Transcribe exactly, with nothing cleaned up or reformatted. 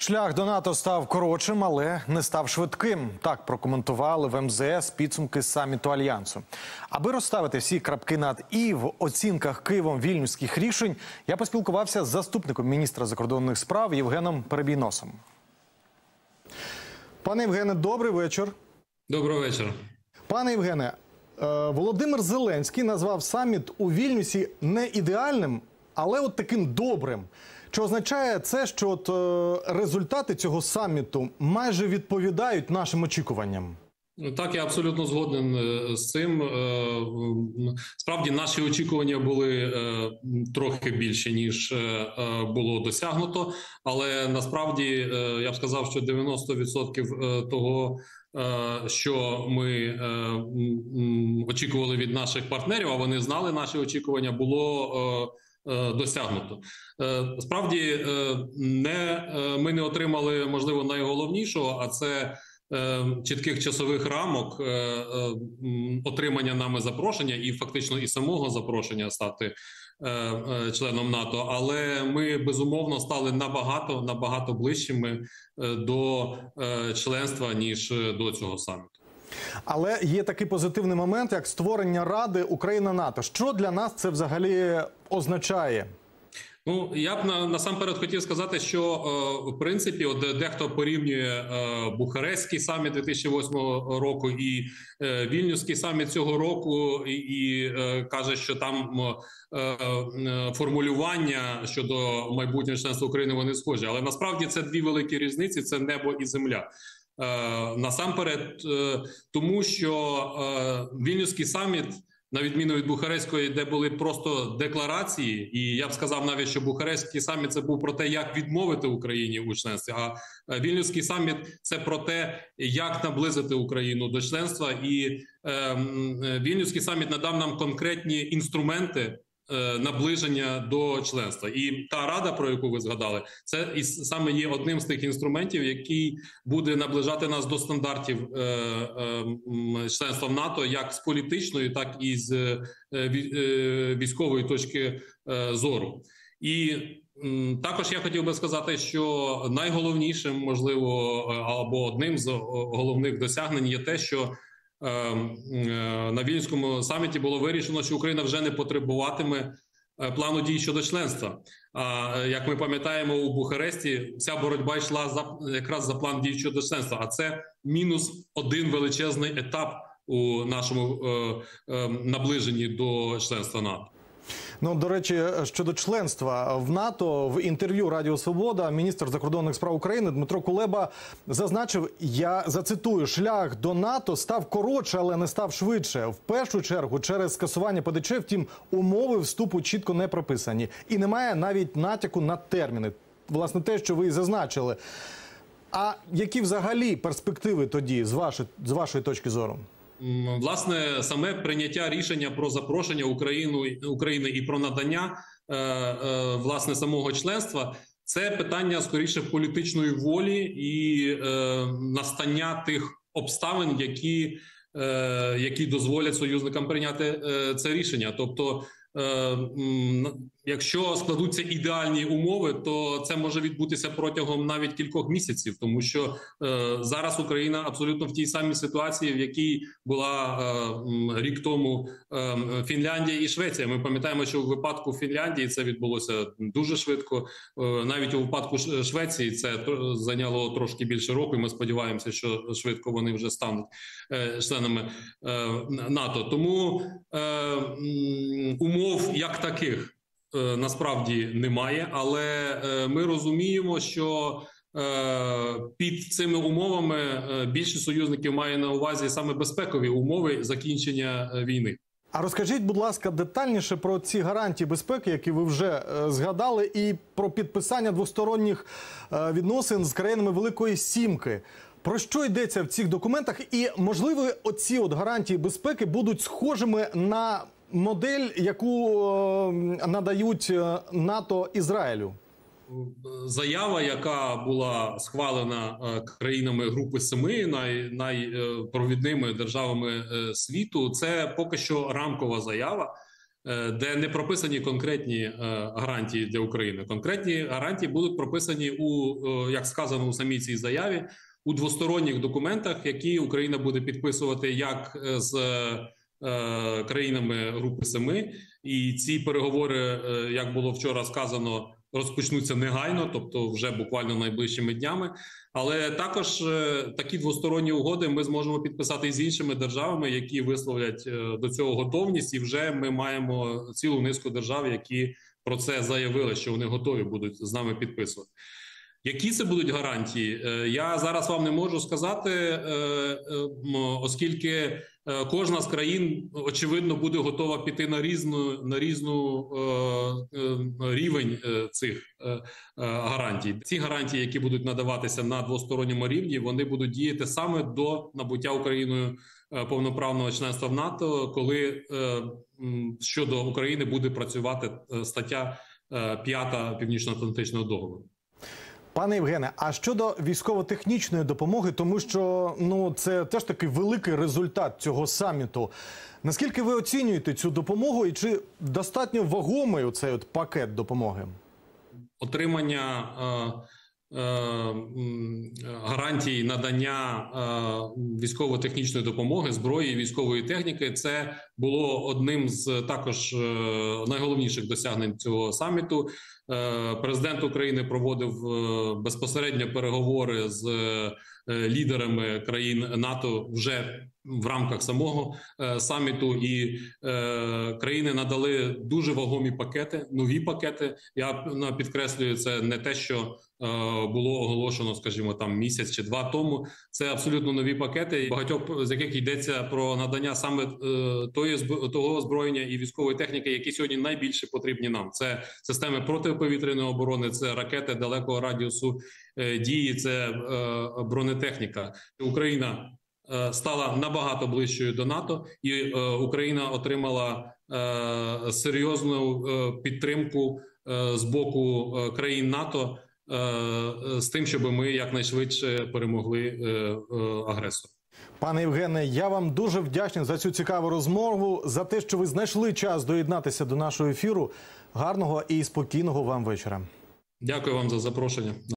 Шлях до НАТО став коротшим, але не став швидким. Так прокоментували в ем зе ес підсумки саміту Альянсу. Аби розставити всі крапки над «і» в оцінках Києвом вільнюських рішень, я поспілкувався з заступником міністра закордонних справ Євгеном Перебійносом. Пане Євгене, добрий вечір. Доброго вечора. Пане Євгене, Володимир Зеленський назвав саміт у Вільнюсі не ідеальним, але от таким добрим. Чи означає це, що от, е, результати цього саміту майже відповідають нашим очікуванням? Так, я абсолютно згоден з цим. Справді, наші очікування були трохи більше, ніж було досягнуто. Але насправді, я б сказав, що дев'яносто відсотків того, що ми очікували від наших партнерів, а вони знали наші очікування, було досягнуто. Справді, не, ми не отримали, можливо, найголовнішого, а це чітких часових рамок отримання нами запрошення і фактично і самого запрошення стати членом НАТО. Але ми, безумовно, стали набагато, набагато ближчими до членства, ніж до цього саміту. Але є такий позитивний момент, як створення Ради Україна-НАТО. Що для нас це взагалі означає? Ну, я б на, насамперед хотів сказати, що е, в принципі от дехто порівнює е, Бухарестський саміт дві тисячі восьмого року і е, Вільнюський саміт цього року, і, і е, каже, що там е, е, формулювання щодо майбутнього членства України вони схожі. Але насправді це дві великі різниці – це небо і земля. Е, насамперед, е, тому що е, Вільнюський саміт, на відміну від Бухарестської, де були просто декларації, і я б сказав навіть, що Бухарестський саміт – це був про те, як відмовити Україні у членстві, а Вільнюський саміт – це про те, як наблизити Україну до членства, і е, Вільнюський саміт надав нам конкретні інструменти наближення до членства. І та рада, про яку ви згадали, це і саме є одним з тих інструментів, який буде наближати нас до стандартів е, е, членства в НАТО, як з політичної, так і з е, військової точки е, зору. І м, також я хотів би сказати, що найголовнішим, можливо, або одним з головних досягнень є те, що на Вільнюському саміті було вирішено, що Україна вже не потребуватиме плану дій щодо членства. А як ми пам'ятаємо, у Бухаресті вся боротьба йшла за, якраз за план дій щодо членства. А це мінус один величезний етап у нашому е, е, наближенні до членства НАТО. Ну, до речі, щодо членства в НАТО, в інтерв'ю Радіо Свобода міністр закордонних справ України Дмитро Кулеба зазначив, я зацитую, шлях до НАТО став коротше, але не став швидше. В першу чергу через скасування Пе Де Че, втім, умови вступу чітко не прописані. І немає навіть натяку на терміни. Власне, те, що ви і зазначили. А які взагалі перспективи тоді, з вашої, з вашої точки зору? Власне, саме прийняття рішення про запрошення Україну, України і про надання е, е, власне самого членства – це питання скоріше політичної волі і е, настання тих обставин, які, е, які дозволять союзникам прийняти е, це рішення. Тобто, е, якщо складуться ідеальні умови, то це може відбутися протягом навіть кількох місяців, тому що е, зараз Україна абсолютно в тій самій ситуації, в якій була е, рік тому е, Фінляндія і Швеція. Ми пам'ятаємо, що у випадку Фінляндії це відбулося дуже швидко. Е, навіть у випадку Швеції це зайняло трошки більше року, і ми сподіваємося, що швидко вони вже стануть е, членами е, НАТО. Тому е, умов як таких насправді немає, але ми розуміємо, що під цими умовами більшість союзників має на увазі саме безпекові умови закінчення війни. А розкажіть, будь ласка, детальніше про ці гарантії безпеки, які ви вже згадали, і про підписання двосторонніх відносин з країнами Великої Сімки. Про що йдеться в цих документах? І, можливо, оці от гарантії безпеки будуть схожими на модель, яку надають НАТО Ізраїлю? Заява, яка була схвалена країнами Групи Семи, най, найпровідними державами світу, це поки що рамкова заява. де не прописані конкретні гарантії для України. Конкретні гарантії будуть прописані у, як сказано у самій цій заяві, у двосторонніх документах, які Україна буде підписувати як з країнами Групи Семи. І ці переговори, як було вчора сказано, розпочнуться негайно, тобто вже буквально найближчими днями. Але також такі двосторонні угоди ми зможемо підписати і з іншими державами, які висловлять до цього готовність. І вже ми маємо цілу низку держав, які про це заявили, що вони готові будуть з нами підписувати. Які це будуть гарантії, я зараз вам не можу сказати, оскільки кожна з країн, очевидно, буде готова піти на різну, на різну рівень цих гарантій. Ці гарантії, які будуть надаватися на двосторонньому рівні, вони будуть діяти саме до набуття Україною повноправного членства в НАТО, коли щодо України буде працювати стаття п'ята Північно-Атлантичного договору. Пане Євгене, а щодо військово-технічної допомоги, тому що ну це теж такий великий результат цього саміту. Наскільки ви оцінюєте цю допомогу і чи достатньо вагомий цей от пакет допомоги? Отримання е, е, гарантій надання е, військово-технічної допомоги, зброї і військової техніки – це було одним з також е, найголовніших досягнень цього саміту. Президент України проводив безпосередньо переговори з лідерами країн НАТО вже в рамках самого саміту, і країни надали дуже вагомі пакети, нові пакети. Я підкреслюю, це не те, що було оголошено, скажімо, там місяць чи два тому. Це абсолютно нові пакети, багатьох з яких йдеться про надання саме тої, того озброєння і військової техніки, які сьогодні найбільше потрібні нам. Це системи протиповітряної оборони, це ракети далекого радіусу дії, це бронетехніка. Україна стала набагато ближчою до НАТО, і Україна отримала серйозну підтримку з боку країн НАТО з тим, щоб ми якнайшвидше перемогли агресора. Пане Євгене, я вам дуже вдячний за цю цікаву розмову, за те, що ви знайшли час доєднатися до нашого ефіру. Гарного і спокійного вам вечора. Дякую вам за запрошення.